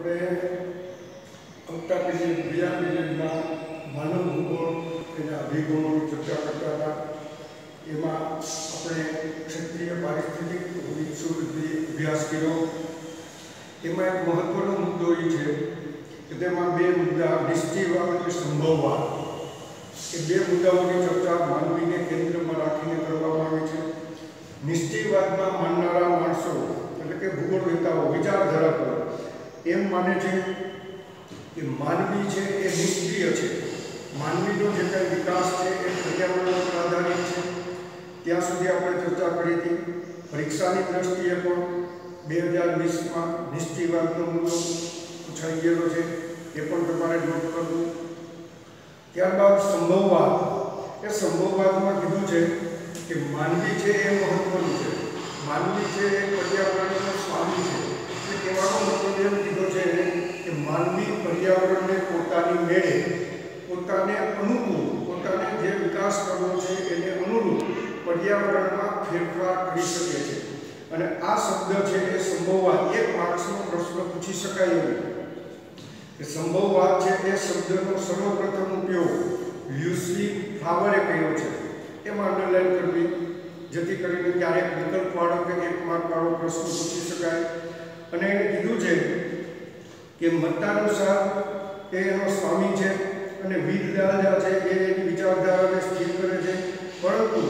આવતા બીજા પીરિયડમાં માનવ ભૂગોળ એના અભિગમોની ચર્ચા કરતા હતા. એમાં આપણે ક્ષેત્રીય પારિસ્થિતિક વિશ્વવૃદ્ધિ અભ્યાસ કર્યો. એમાં એક મહત્વનો મુદ્દો એ છે કે તેમાં બે મુદ્દા નિશ્ચયવાદ અને સંભવવાદ એ બે મુદ્દાઓની ચર્ચા માનવીને કેન્દ્રમાં રાખીને કરવામાં આવે છે. નિશ્ચયવાદમાં માનનારા માણસો એટલે કે ભૂગોળવેતાઓ વિચારધારકો એમ માને છે કે માનવી છે એ નિષ્ક્રિય છે. માનવીનો જે કંઈ વિકાસ છે એ પર્યાવરણ પર આધારિત છે. ત્યાં સુધી આપણે ચર્ચા કરી હતી. પરીક્ષાની દ્રષ્ટિએ પણ 2020માં નિશ્ચયવાદનો મુદ્દો પૂછાઈ ગયેલો છે, એ પણ તમારે નોટ કરવું. ત્યારબાદ સંભવવાદ. એ સંભવવાદમાં કીધું છે કે માનવી છે એ મહત્વનું છે. માનવી છે એ પર્યાવરણનો સ્વામી છે. એ કહેવાનો મતલબ એમ કીધો છે કે માનવી પર્યાવરણને પોતાની મેળે, પોતાને અનુકૂળ, પોતાને જે વિકાસ કરવો છે એને અનુરૂપ પર્યાવરણમાં ફેરફાર કરી શકે છે. અને આ શબ્દ છે એ સંભવવાદ એક માર્ક્સનો પ્રશ્ન પૂછી શકાય એવું કે સંભવવાદ છે એ શબ્દનો સર્વપ્રથમ ઉપયોગ લ્યુસી ફ્લાવરે કર્યો છે. એમાં અંડરલાઈન કરવી જેથી કરીને ક્યારેક વિકલ્પવાળો કે એક માર્કવાળો પ્રશ્ન પૂછી શકાય. અને એને કીધું છે કે મતાનુસાર એ એનો સ્વામી છે અને વિધાતા છે એ એની વિચારધારાને સ્થિર કરે છે. પરંતુ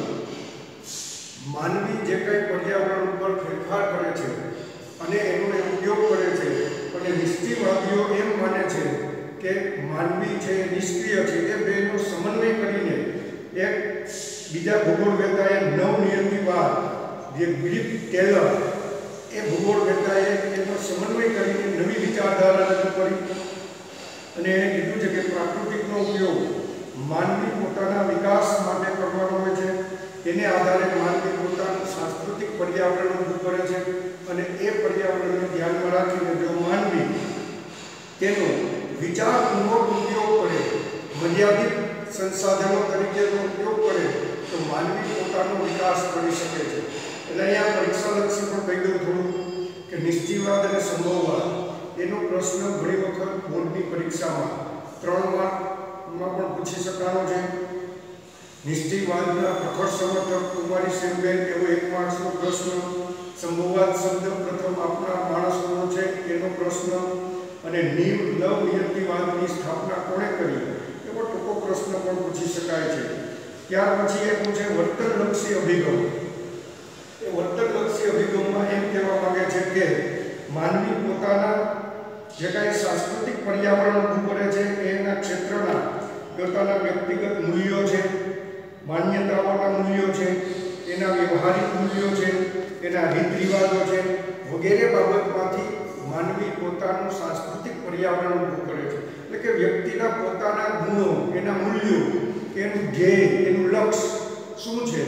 માનવી જે કંઈ પર્યાવરણ ઉપર ફેરફાર કરે છે અને એનો ઉપયોગ કરે છે, અને નિશ્ચયવાદીઓ એમ માને છે કે માનવી છે નિષ્ક્રિય છે. એ બેનો સમન્વય કરીને એક બીજા ભૂગોળવેતાએ નવનિયતિવાદ જે ગ્રીપ ટેલર એ ભૂગોળવેતાએ એનો સમન્વય કરીને નવી વિચારધારા રજૂ કરી. અને એને કીધું છે કે પ્રાકૃતિકનો ઉપયોગ માનવી પોતાના વિકાસ માટે કરવાનો હોય છે. એને આધારે માનવી પોતાનું સાંસ્કૃતિક પર્યાવરણ ઊભું કરે છે. અને એ પર્યાવરણને ધ્યાનમાં રાખીને જો માનવી તેનો વિચારપૂર્વક ઉપયોગ કરે, મર્યાદિત સંસાધનો તરીકેનો ઉપયોગ કરે, તો માનવી પોતાનો વિકાસ કરી શકે છે. એટલે અહીંયા પરીક્ષાલક્ષી પણ કહી દઉં થોડું કે નિશ્ચયવાદ અને સંભવવાદ એનો પ્રશ્ન ઘણી વખત બોર્ડની પરીક્ષામાં 3 માર્કમાં પણ પૂછી શકાનો છે. નિશ્ચયવાદના પ્રખર સમર્થક કુમારી સેનબેન એવો 1 માર્ક્સનો પ્રશ્ન. સંભવવાદ શબ્દ પ્રથમ આપનાર માણસનો છે એનો પ્રશ્ન. અને નવનિયતિવાદની સ્થાપના કોણે કરી એવો ટૂંકો પ્રશ્ન પણ પૂછી શકાય છે. ત્યાર પછી એ પૂછે વર્તનલક્ષી અભિગમ. એ વર્તનલક્ષી અભિગમમાં એમ કહેવા માંગે છે કે માનવી પોતાના જે કાંઈ સાંસ્કૃતિક પર્યાવરણ ઊભું કરે છે એના ક્ષેત્રના પોતાના વ્યક્તિગત મૂલ્યો છે, માન્યતાઓના મૂલ્યો છે, એના વ્યવહારિક મૂલ્યો છે, એના રીત રિવાજો છે, વગેરે બાબતમાંથી માનવી પોતાનું સાંસ્કૃતિક પર્યાવરણ ઊભું કરે છે. એટલે કે વ્યક્તિના પોતાના ગુણો, એના મૂલ્યો, એનું ધ્યેય, એનું લક્ષ્ય શું છે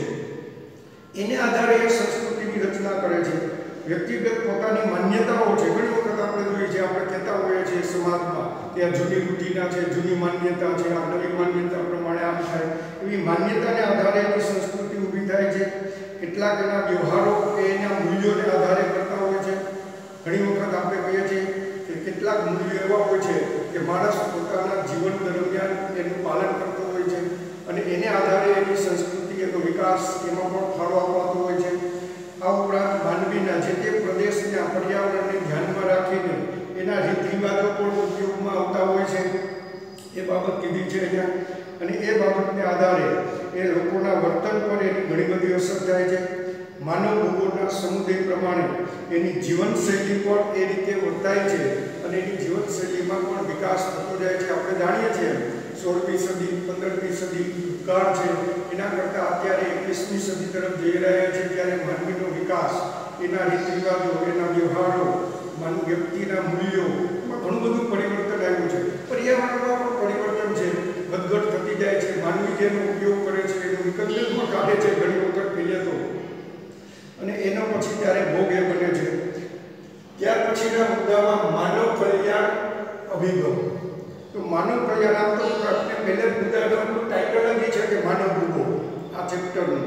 એને આધારે એ સંસ્કૃતિની રચના કરે છે. વ્યક્તિગત પોતાની માન્યતાઓ છે. ઘણી વખત આપણે જોઈએ છીએ, આપણે કહેતા હોઈએ છીએ સમાજમાં કે આ જૂની રૂઢિના છે, જૂની માન્યતા છે, આ નવી માન્યતા પ્રમાણે આમ થાય. એવી માન્યતાને આધારે એની સંસ્કૃતિ ઊભી થાય છે. કેટલાક એના વ્યવહારો કે એના મૂલ્યોને આધારે કરતા હોય છે. ઘણી વખત આપણે કહીએ છીએ કે કેટલાક મૂલ્યો એવા હોય છે કે માણસ પોતાના જીવન દરમિયાન એનું પાલન કરતો હોય છે અને એને આધારે એની સંસ્કૃતિ, એનો વિકાસ એમાં પણ ફાળો અપાતો હોય છે. આ ઉપરાંત માનવીના જે તે પ્રદેશના પર્યાવરણને ધ્યાનમાં રાખીને એના રીત રિવાજો પણ ઉપયોગમાં આવતા હોય છે. એ બાબત કીધી છે અહીંયા. અને એ બાબતને આધારે એ લોકોના વર્તન પર એની ઘણી બધી અસર થાય છે. માનવ ભૂગોળના સમુદાય પ્રમાણે એની જીવનશૈલી પણ એ રીતે વર્તાય છે અને એની જીવનશૈલીમાં પણ વિકાસ થતો જાય છે. આપણે જાણીએ છીએ 16મી સદી, 15મી સદી કાળ છે, એના કરતાં અત્યારે 21મી સદી તરફ જઈ રહ્યા છે. ત્યારે માનવીનો વિકાસ, એના રીત રિવાજો, એના વ્યવહારો, માનવ વ્યક્તિના મૂલ્યો, એમાં ઘણું બધું પરિવર્તન આવ્યું છે. પર્યાવરણમાં પણ પરિવર્તન છે, વધઘટ થતી જાય છે. માનવી જેનો ઉપયોગ કરે છે એનો વિકલ્પમાં કાઢે છે ઘણી વખત કહીએ તો, અને એના પછી ત્યારે ભોગ એ બને છે. ત્યાર પછીના મુદ્દામાં માનવ કલ્યાણ અભિગમ. તો માનવ કલ્યાણ આમ તો આપણે પહેલે જ મુદ્દાનું ટાઇટલ જ છે કે માનવ ભૂગોળ. આ ચેપ્ટરનું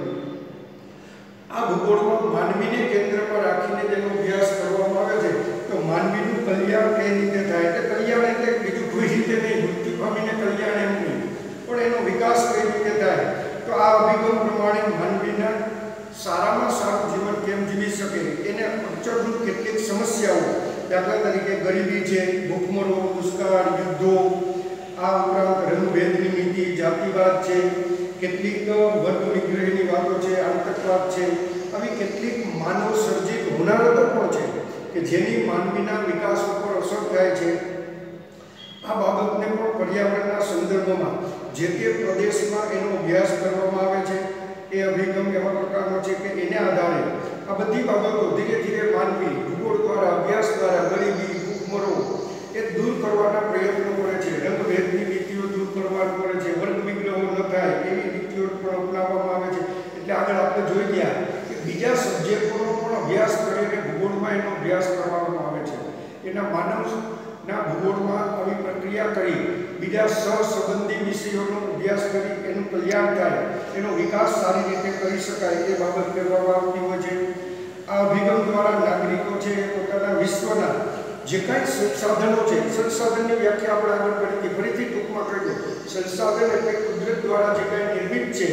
આ ભૂગોળમાં માનવીને કેન્દ્રમાં રાખીને જેનો અભ્યાસ કરવામાં આવે છે તો માનવીનું કલ્યાણ કઈ રીતે થાય થાય તો આ અભિગમ પ્રમાણે માનવીના સારામાં સારું જીવન કેમ જીવી શકે એને અડચણરૂપ કેટલીક સમસ્યાઓ, દાખલા તરીકે ગરીબી છે, ભૂખમરો, દુષ્કાળ, યુદ્ધો, આ ઉપરાંત રંગભેદની નીતિ, જાતિવાદ છે, કેટલીક વર્ગ વિગ્રહની વાતો છે, આતંકવાદ છે, આવી કેટલીક માનવ સર્જિત હોનારતો પણ છે કે જેની માનવીના વિકાસ ઉપર અસર થાય છે. આ બાબતને પણ પર્યાવરણના સંદર્ભમાં જે તે પ્રદેશમાં એનો અભ્યાસ કરવામાં આવે છે. એ અભિગમ એવા પ્રકારનો છે કે એને આધારે આ બધી બાબતો ધીરે ધીરે માનવી ભૂગોળ દ્વારા, અભ્યાસ દ્વારા ગરીબી, ભૂખમરો એ દૂર કરવાના પ્રયત્નો કરે છે, રંગભેદની નીતિઓ દૂર કરવાનું કરે છે, વર્ગ વિગ્રહો ન થાય એવી નીતિઓ પણ અપનાવવામાં આવે છે. એટલે આગળ આપણે જોઈ ગયા કે બીજા સબ્જેક્ટોનો પણ અભ્યાસ કરીને ભૂગોળમાં એનો અભ્યાસ કરવામાં આવે છે. એના માનવના ભૂગોળમાં આવી પ્રક્રિયા કરી બીજા સહસંબંધી વિષયોનો અભ્યાસ કરી એનું કલ્યાણ થાય, એનો વિકાસ સારી રીતે કરી શકાય એ બાબત કરવામાં આવતી હોય છે. આ અભિગમ દ્વારા નાગરિકો છે એ પોતાના વિશ્વના જે કાંઈ સંસાધનો છે, સંસાધનની વ્યાખ્યા આપણે આગળ કરી હતી, ફરીથી ટૂંકમાં કહી દઉં. સંસાધન એટલે કુદરત દ્વારા જે કાંઈ નિર્મિત છે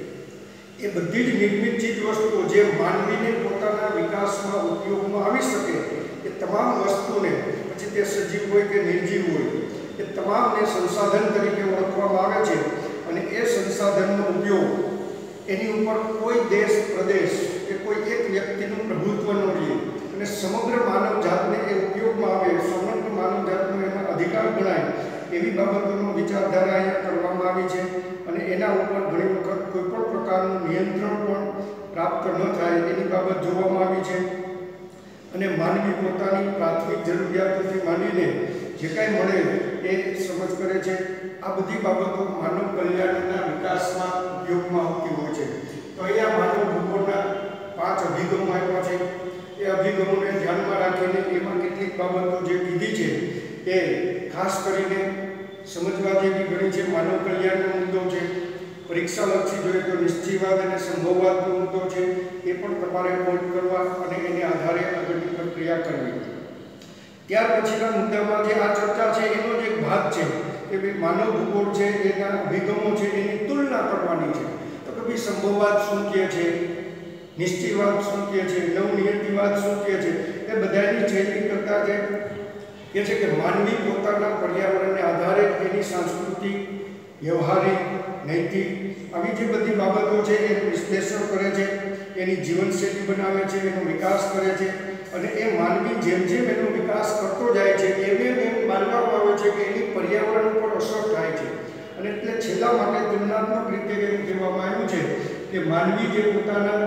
એ બધી જ નિર્મિત ચીજ વસ્તુઓ જે માનવીને પોતાના વિકાસમાં ઉપયોગમાં આવી શકે એ તમામ વસ્તુને, પછી તે સજીવ હોય કે નિર્જીવ હોય, એ તમામને સંસાધન તરીકે ઓળખવામાં આવે છે. અને એ સંસાધનનો ઉપયોગ એની ઉપર કોઈ દેશ, પ્રદેશ કે કોઈ એક વ્યક્તિનું પ્રભુત્વ ન રહે અને સમગ્ર માનવ જાતને એ ઉપયોગમાં આવે, સમગ્ર માનવ જાતનો એમાં અધિકાર ગણાય એવી બાબતોનો વિચારધારા અહીંયા કરવામાં આવી છે. અને એના ઉપર ઘણી વખત કોઈ પણ પ્રકારનું નિયંત્રણ પણ પ્રાપ્ત ન થાય એની બાબત જોવામાં આવી છે. અને માનવી પોતાની પ્રાથમિક જરૂરિયાતોથી માંડીને જે કાંઈ મળે એ સમજ કરે છે. આ બધી બાબતો માનવ કલ્યાણના વિકાસમાં ઉપયોગમાં આવતી હોય છે. તો અહીંયા માનવ ભૂગોળના 5 અભિગમો આપ્યા છે. એ અભિગમોને ધ્યાનમાં રાખીને એમાં કેટલીક બાબતો જે કીધી છે એ ખાસ કરીને સમજવા જેવી ઘણી છે. માનવ કલ્યાણનો મુદ્દો છે, પરીક્ષાલક્ષી જોઈએ તો નિશ્ચયવાદ અને સંભવવાદનો મુદ્દો છે, એ પણ તમારે નોટ કરવા અને એને આધારે આગળની પ્રક્રિયા કરવી. ત્યાર પછીના મુદ્દામાં જે આ ચર્ચા છે એનો જ એક ભાગ છે કે ભાઈ માનવ ભૂગોળ છે એના અભિગમો છે એની તુલના કરવાની છે. તો કે ભાઈ સંભવવાદ શું કહે છે, નિશ્ચયવાદ શું કહે છે, નવનિયતિવાદ શું કહે છે, એ બધાની શૈલી કરતા જે કહે છે કે માનવી પોતાના પર્યાવરણને આધારે એની સાંસ્કૃતિક, વ્યવહારિક, નૈતિક આવી જે બધી બાબતો છે એનું વિશ્લેષણ કરે છે, એની જીવનશૈલી બનાવે છે, એનો વિકાસ કરે છે. અને એ માનવી જેમ જેમ એનો વિકાસ કરતો જાય છે એમ માનવામાં આવે છે કે એની પર્યાવરણ ઉપર અસર થાય છે. અને એટલે છેલ્લા માટે તુલનાત્મક રીતે એવું કહેવામાં આવ્યું છે કે માનવી જે પોતાના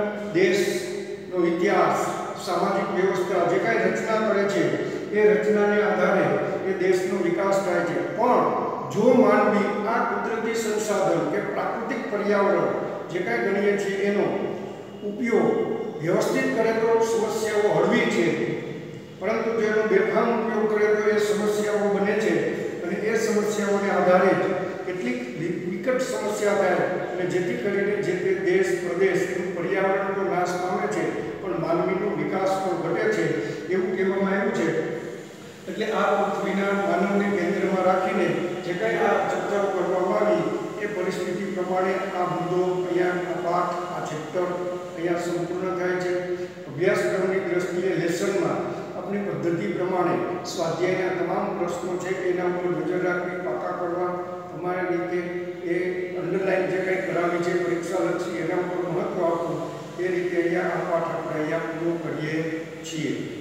દેશનો ઇતિહાસ, સામાજિક વ્યવસ્થા જે કાંઈ રચના કરે છે એ રચનાને આધારે એ દેશનો વિકાસ થાય છે. પણ જો માનવી આ કુદરતી સંસાધન કે પ્રાકૃતિક પર્યાવરણ જે કાંઈ ગણીએ છીએ એનો ઉપયોગ વ્યવસ્થિત કરે તો સમસ્યાઓ હળવી છે, પરંતુ જો એનો બેફામ ઉપયોગ કરે તો એ સમસ્યાઓ બને છે. અને એ સમસ્યાઓને આધારે જ કેટલીક વિકટ સમસ્યા થાય અને જેથી કરીને જે તે દેશ, પ્રદેશ એનું પર્યાવરણ તો નાશ પામે છે પણ માનવીનો વિકાસ પણ ઘટે છે એવું કહેવામાં આવ્યું છે. એટલે આ પૃથ્વીના માનવને કેન્દ્રમાં રાખીને જે કાંઈ આ ચર્ચાઓ કરવામાં આવી એ પરિસ્થિતિ પ્રમાણે આ મુદ્દો અહીંયા આ પાઠ, આ ચેપ્ટર અહીંયા સંપૂર્ણ થાય છે. અભ્યાસક્રમની દ્રષ્ટિએ લેસનમાં આપણી પદ્ધતિ પ્રમાણે સ્વાધ્યાયના તમામ પ્રશ્નો છે એના ઉપર નજર રાખવી, પાકા કરવા, તમારી રીતે એ અંડરલાઈન જે કંઈ કરાવી છે પરીક્ષાલક્ષી એના ઉપર મહત્વ આપવું એ રીતે અહીંયા આ પાઠ આપણે અહીંયા પૂરો કરીએ છીએ.